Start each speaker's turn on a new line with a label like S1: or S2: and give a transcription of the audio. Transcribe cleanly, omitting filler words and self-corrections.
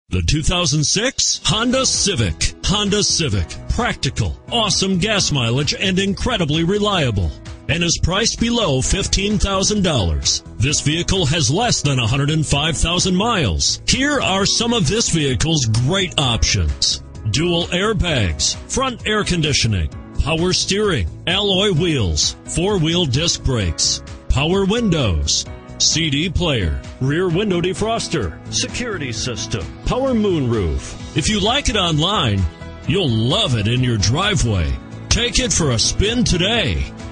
S1: The 2006 Honda Civic. Honda Civic. Practical, awesome gas mileage, and incredibly reliable. And is priced below $15,000. This vehicle has less than 105,000 miles. Here are some of this vehicle's great options: dual airbags, front air conditioning, power steering, alloy wheels, four-wheel disc brakes, power windows, CD player, rear window defroster, security system, power moonroof. If you like it online, you'll love it in your driveway. Take it for a spin today.